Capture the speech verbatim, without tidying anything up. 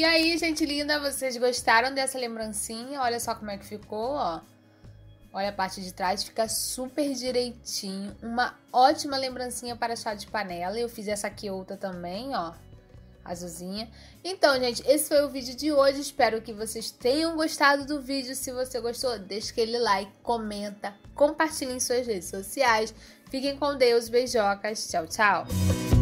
aí, gente linda, vocês gostaram dessa lembrancinha? Olha só como é que ficou, ó. Olha a parte de trás, fica super direitinho. Uma ótima lembrancinha para chá de panela. Eu fiz essa aqui outra também, ó. Azulzinha. Então, gente, esse foi o vídeo de hoje. Espero que vocês tenham gostado do vídeo. Se você gostou, deixa aquele like, comenta, compartilhe em suas redes sociais. Fiquem com Deus, beijocas. Tchau, tchau.